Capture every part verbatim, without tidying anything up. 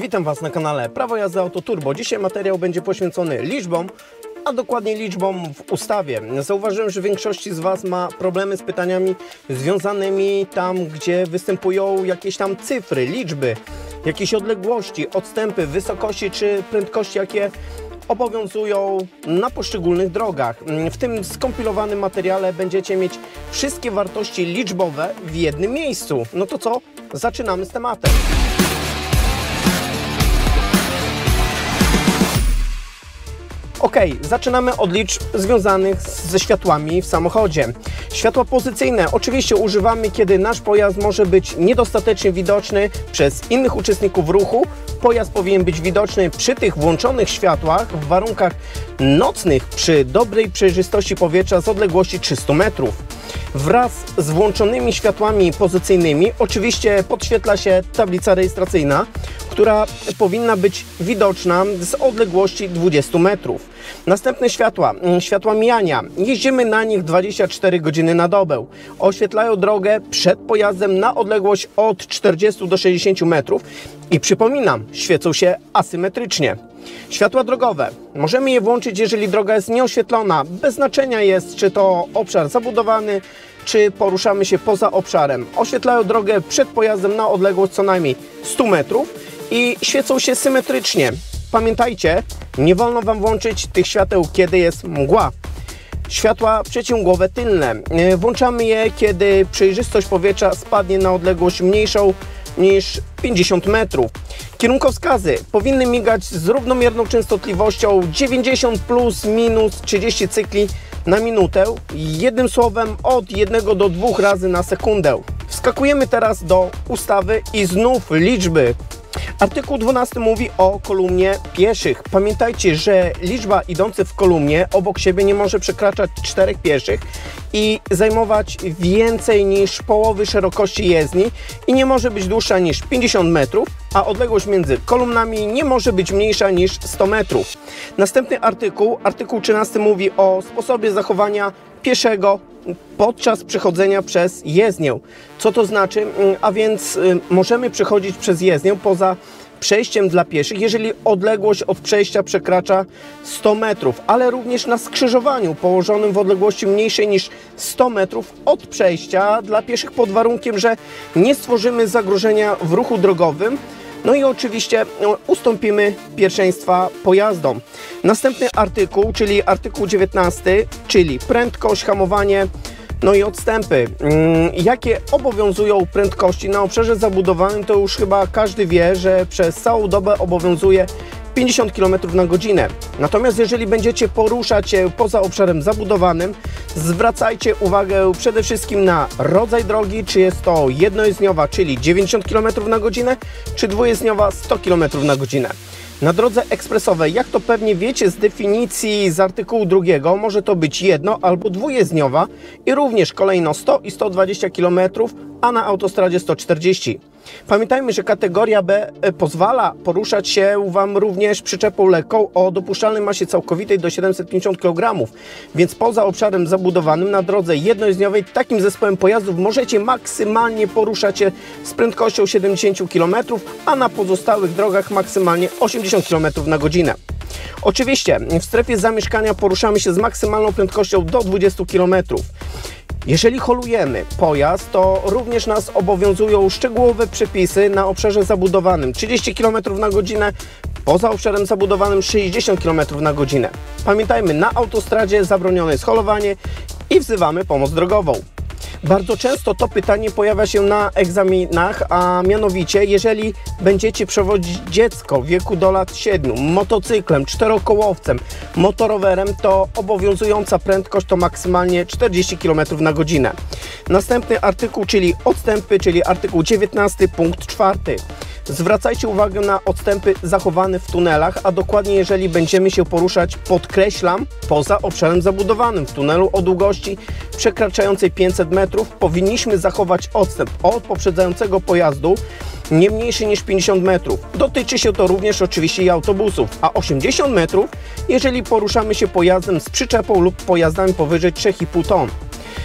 Witam Was na kanale Prawo Jazdy Auto Turbo. Dzisiaj materiał będzie poświęcony liczbom, a dokładnie liczbom w ustawie. Zauważyłem, że większość z Was ma problemy z pytaniami związanymi tam, gdzie występują jakieś tam cyfry, liczby, jakieś odległości, odstępy, wysokości czy prędkości, jakie obowiązują na poszczególnych drogach. W tym skompilowanym materiale będziecie mieć wszystkie wartości liczbowe w jednym miejscu. No to co? Zaczynamy z tematem. Ok, zaczynamy od liczb związanych ze światłami w samochodzie. Światła pozycyjne oczywiście używamy, kiedy nasz pojazd może być niedostatecznie widoczny przez innych uczestników ruchu. Pojazd powinien być widoczny przy tych włączonych światłach w warunkach nocnych przy dobrej przejrzystości powietrza z odległości trzystu metrów. Wraz z włączonymi światłami pozycyjnymi oczywiście podświetla się tablica rejestracyjna, która powinna być widoczna z odległości dwudziestu metrów. Następne światła, światła mijania. Jeździmy na nich dwadzieścia cztery godziny na dobę. Oświetlają drogę przed pojazdem na odległość od czterdziestu do sześćdziesięciu metrów i przypominam, świecą się asymetrycznie. Światła drogowe. Możemy je włączyć, jeżeli droga jest nieoświetlona. Bez znaczenia jest, czy to obszar zabudowany, czy poruszamy się poza obszarem. Oświetlają drogę przed pojazdem na odległość co najmniej stu metrów i świecą się symetrycznie. Pamiętajcie, nie wolno Wam włączyć tych świateł, kiedy jest mgła. Światła przeciwmgłowe tylne. Włączamy je, kiedy przejrzystość powietrza spadnie na odległość mniejszą niż pięćdziesiąt metrów. Kierunkowskazy powinny migać z równomierną częstotliwością dziewięćdziesiąt plus minus trzydzieści cykli na minutę. Jednym słowem od jednego do dwóch razy na sekundę. Wskakujemy teraz do ustawy i znów liczby. Artykuł dwunasty mówi o kolumnie pieszych. Pamiętajcie, że liczba idących w kolumnie obok siebie nie może przekraczać czterech pieszych i zajmować więcej niż połowy szerokości jezdni i nie może być dłuższa niż pięćdziesiąt metrów, a odległość między kolumnami nie może być mniejsza niż sto metrów. Następny artykuł, artykuł trzynasty mówi o sposobie zachowania pieszego podczas przechodzenia przez jezdnię. Co to znaczy? A więc y, możemy przechodzić przez jezdnię poza przejściem dla pieszych, jeżeli odległość od przejścia przekracza sto metrów, ale również na skrzyżowaniu położonym w odległości mniejszej niż sto metrów od przejścia dla pieszych, pod warunkiem, że nie stworzymy zagrożenia w ruchu drogowym. No i oczywiście ustąpimy pierwszeństwa pojazdom. Następny artykuł, czyli artykuł dziewiętnasty, czyli prędkość, hamowanie, no i odstępy. Jakie obowiązują prędkości na obszarze zabudowanym, to już chyba każdy wie, że przez całą dobę obowiązuje pięćdziesiąt kilometrów na godzinę. Natomiast jeżeli będziecie poruszać się poza obszarem zabudowanym, zwracajcie uwagę przede wszystkim na rodzaj drogi, czy jest to jednojezdniowa, czyli dziewięćdziesiąt kilometrów na godzinę, czy dwujezdniowa sto kilometrów na godzinę. Na drodze ekspresowej, jak to pewnie wiecie z definicji z artykułu drugiego, może to być jedno albo dwujezdniowa i również kolejno sto i sto dwadzieścia kilometrów, a na autostradzie sto czterdzieści. Pamiętajmy, że kategoria B pozwala poruszać się Wam również przyczepą lekką o dopuszczalnej masie całkowitej do siedemset pięćdziesiąt kilogramów, więc poza obszarem zabudowanym na drodze jednojezdniowej takim zespołem pojazdów możecie maksymalnie poruszać się z prędkością siedemdziesiąt kilometrów, a na pozostałych drogach maksymalnie osiemdziesiąt kilometrów na godzinę. Oczywiście w strefie zamieszkania poruszamy się z maksymalną prędkością do dwudziestu kilometrów. Jeżeli holujemy pojazd, to również nas obowiązują szczegółowe przepisy na obszarze zabudowanym trzydzieści kilometrów na godzinę, poza obszarem zabudowanym sześćdziesiąt kilometrów na godzinę. Pamiętajmy, na autostradzie zabronione jest holowanie i wzywamy pomoc drogową. Bardzo często to pytanie pojawia się na egzaminach, a mianowicie jeżeli będziecie przewozić dziecko w wieku do lat siedmiu motocyklem, czterokołowcem, motorowerem, to obowiązująca prędkość to maksymalnie czterdzieści kilometrów na godzinę. Następny artykuł, czyli odstępy, czyli artykuł dziewiętnasty punkt czwarty. Zwracajcie uwagę na odstępy zachowane w tunelach, a dokładnie jeżeli będziemy się poruszać, podkreślam, poza obszarem zabudowanym. W tunelu o długości przekraczającej pięćset metrów powinniśmy zachować odstęp od poprzedzającego pojazdu nie mniejszy niż pięćdziesiąt metrów. Dotyczy się to również oczywiście i autobusów, a osiemdziesiąt metrów, jeżeli poruszamy się pojazdem z przyczepą lub pojazdami powyżej trzech i pół ton.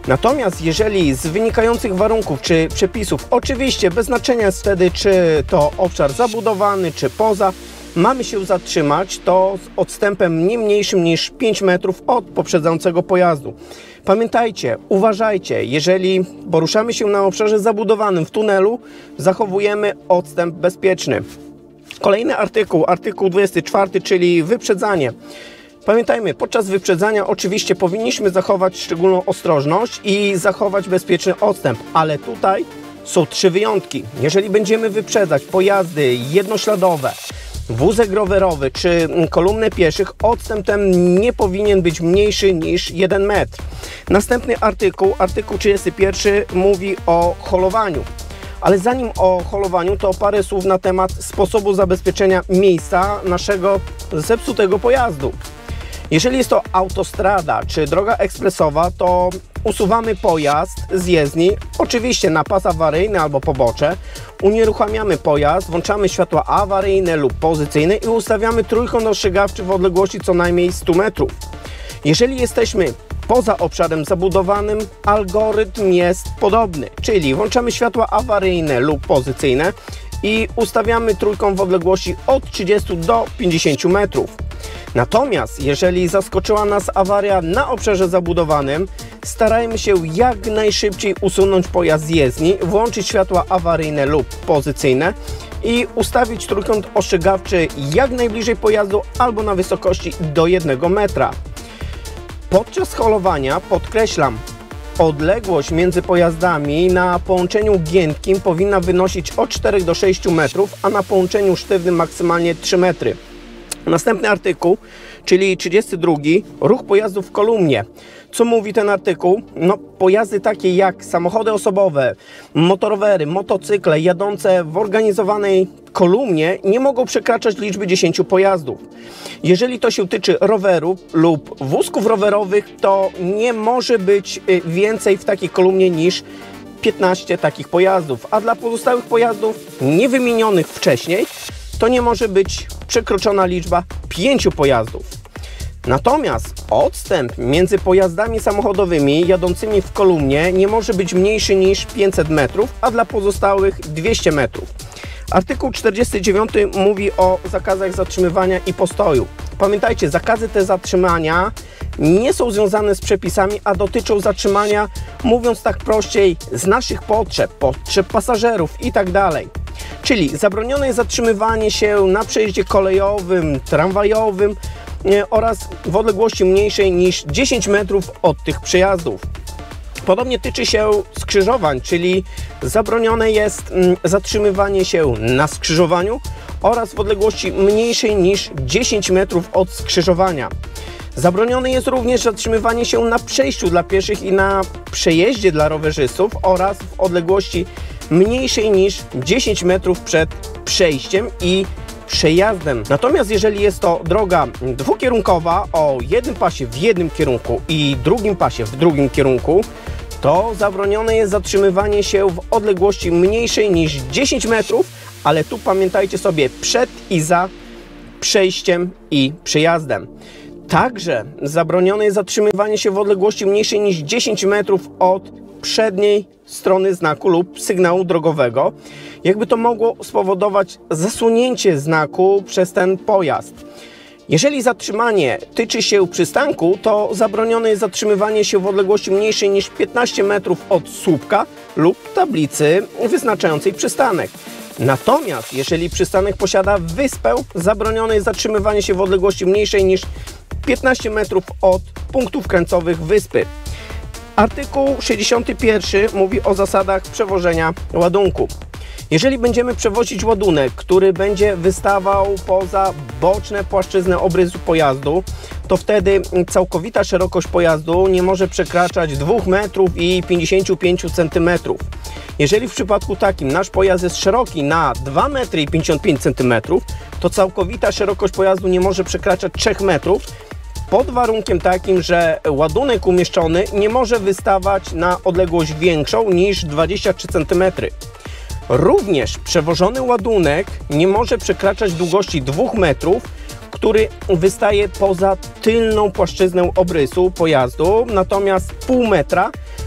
Natomiast jeżeli z wynikających warunków czy przepisów, oczywiście bez znaczenia jest wtedy, czy to obszar zabudowany, czy poza, mamy się zatrzymać, to z odstępem nie mniejszym niż pięć metrów od poprzedzającego pojazdu. Pamiętajcie, uważajcie, jeżeli poruszamy się na obszarze zabudowanym w tunelu, zachowujemy odstęp bezpieczny. Kolejny artykuł, artykuł dwudziesty czwarty, czyli wyprzedzanie. Pamiętajmy, podczas wyprzedzania oczywiście powinniśmy zachować szczególną ostrożność i zachować bezpieczny odstęp, ale tutaj są trzy wyjątki. Jeżeli będziemy wyprzedzać pojazdy jednośladowe, wózek rowerowy czy kolumnę pieszych, odstęp ten nie powinien być mniejszy niż jeden metr. Następny artykuł, artykuł trzydziesty pierwszy, mówi o holowaniu. Ale zanim o holowaniu, to parę słów na temat sposobu zabezpieczenia miejsca naszego zepsutego pojazdu. Jeżeli jest to autostrada czy droga ekspresowa, to usuwamy pojazd z jezdni, oczywiście na pas awaryjny albo pobocze, unieruchamiamy pojazd, włączamy światła awaryjne lub pozycyjne i ustawiamy trójkąt ostrzegawczy w odległości co najmniej stu metrów. Jeżeli jesteśmy poza obszarem zabudowanym, algorytm jest podobny, czyli włączamy światła awaryjne lub pozycyjne i ustawiamy trójkąt w odległości od trzydziestu do pięćdziesięciu metrów. Natomiast jeżeli zaskoczyła nas awaria na obszarze zabudowanym, starajmy się jak najszybciej usunąć pojazd z jezdni, włączyć światła awaryjne lub pozycyjne i ustawić trójkąt ostrzegawczy jak najbliżej pojazdu albo na wysokości do jednego metra. Podczas holowania, podkreślam, odległość między pojazdami na połączeniu giętkim powinna wynosić od czterech do sześciu metrów, a na połączeniu sztywnym maksymalnie trzy metry. Następny artykuł, czyli trzydziesty drugi, ruch pojazdów w kolumnie. Co mówi ten artykuł? No, pojazdy takie jak samochody osobowe, motorowery, motocykle jadące w organizowanej kolumnie nie mogą przekraczać liczby dziesięciu pojazdów. Jeżeli to się tyczy rowerów lub wózków rowerowych, to nie może być więcej w takiej kolumnie niż piętnaście takich pojazdów, a dla pozostałych pojazdów niewymienionych wcześniej to nie może być przekroczona liczba pięciu pojazdów. Natomiast odstęp między pojazdami samochodowymi jadącymi w kolumnie nie może być mniejszy niż pięćset metrów, a dla pozostałych dwieście metrów. Artykuł czterdziesty dziewiąty mówi o zakazach zatrzymywania i postoju. Pamiętajcie, zakazy te zatrzymania nie są związane z przepisami, a dotyczą zatrzymania, mówiąc tak prościej, z naszych potrzeb, potrzeb pasażerów itd. Czyli zabronione jest zatrzymywanie się na przejeździe kolejowym, tramwajowym oraz w odległości mniejszej niż dziesięć metrów od tych przejazdów. Podobnie tyczy się skrzyżowań, czyli zabronione jest zatrzymywanie się na skrzyżowaniu oraz w odległości mniejszej niż dziesięć metrów od skrzyżowania. Zabronione jest również zatrzymywanie się na przejściu dla pieszych i na przejeździe dla rowerzystów oraz w odległości mniejszej niż dziesięć metrów przed przejściem i przejazdem. Natomiast jeżeli jest to droga dwukierunkowa o jednym pasie w jednym kierunku i drugim pasie w drugim kierunku, to zabronione jest zatrzymywanie się w odległości mniejszej niż dziesięć metrów, ale tu pamiętajcie sobie przed i za przejściem i przejazdem. Także zabronione jest zatrzymywanie się w odległości mniejszej niż dziesięć metrów od przedniej strony znaku lub sygnału drogowego, jakby to mogło spowodować zasunięcie znaku przez ten pojazd. Jeżeli zatrzymanie tyczy się przystanku, to zabronione jest zatrzymywanie się w odległości mniejszej niż piętnaście metrów od słupka lub tablicy wyznaczającej przystanek. Natomiast jeżeli przystanek posiada wyspę, zabronione jest zatrzymywanie się w odległości mniejszej niż piętnaście metrów od punktów krańcowych wyspy. Artykuł sześćdziesiąty pierwszy mówi o zasadach przewożenia ładunku. Jeżeli będziemy przewozić ładunek, który będzie wystawał poza boczne płaszczyzny obrysu pojazdu, to wtedy całkowita szerokość pojazdu nie może przekraczać dwóch metrów i pięćdziesięciu pięciu centymetrów. Jeżeli w przypadku takim nasz pojazd jest szeroki na dwa metry i pięćdziesiąt pięć centymetrów, to całkowita szerokość pojazdu nie może przekraczać trzech metrów, pod warunkiem takim, że ładunek umieszczony nie może wystawać na odległość większą niż dwadzieścia trzy centymetry. Również przewożony ładunek nie może przekraczać długości dwóch metrów, który wystaje poza tylną płaszczyznę obrysu pojazdu, natomiast pół metra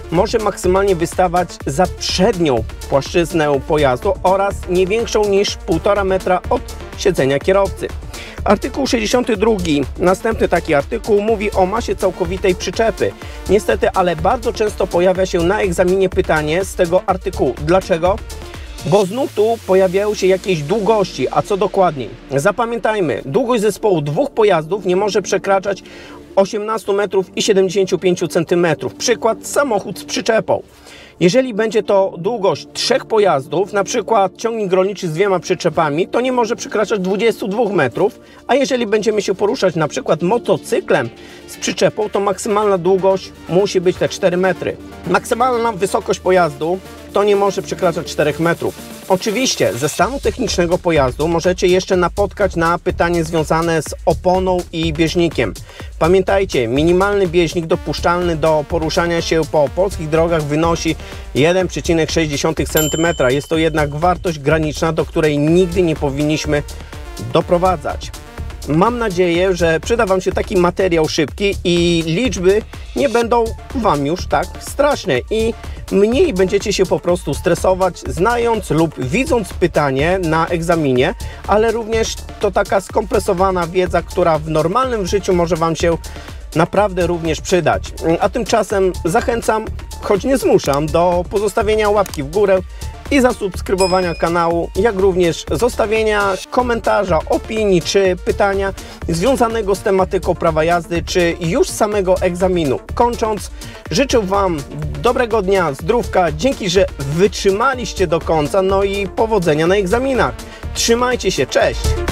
może maksymalnie wystawać za przednią płaszczyznę pojazdu oraz nie większą niż półtora metra od siedzenia kierowcy. Artykuł sześćdziesiąty drugi, następny taki artykuł, mówi o masie całkowitej przyczepy. Niestety, ale bardzo często pojawia się na egzaminie pytanie z tego artykułu. Dlaczego? Bo znów tu pojawiają się jakieś długości, a co dokładniej? Zapamiętajmy, długość zespołu dwóch pojazdów nie może przekraczać osiemnastu metrów i siedemdziesięciu pięciu centymetrów. Przykład, samochód z przyczepą. Jeżeli będzie to długość trzech pojazdów, na przykład ciągnik rolniczy z dwiema przyczepami, to nie może przekraczać dwudziestu dwóch metrów, a jeżeli będziemy się poruszać na przykład motocyklem z przyczepą, to maksymalna długość musi być te cztery metry. Maksymalna wysokość pojazdu to nie może przekraczać czterech metrów. Oczywiście ze stanu technicznego pojazdu możecie jeszcze napotkać na pytanie związane z oponą i bieżnikiem. Pamiętajcie, minimalny bieżnik dopuszczalny do poruszania się po polskich drogach wynosi jeden przecinek sześć centymetra. Jest to jednak wartość graniczna, do której nigdy nie powinniśmy doprowadzać. Mam nadzieję, że przyda Wam się taki materiał szybki i liczby nie będą Wam już tak straszne i mniej będziecie się po prostu stresować, znając lub widząc pytanie na egzaminie, ale również to taka skompresowana wiedza, która w normalnym życiu może Wam się naprawdę również przydać. A tymczasem zachęcam, choć nie zmuszam, do pozostawienia łapki w górę i zasubskrybowania kanału, jak również zostawienia komentarza, opinii czy pytania związanego z tematyką prawa jazdy, czy już samego egzaminu. Kończąc, życzę Wam dobrego dnia, zdrówka, dzięki, że wytrzymaliście do końca, no i powodzenia na egzaminach. Trzymajcie się, cześć!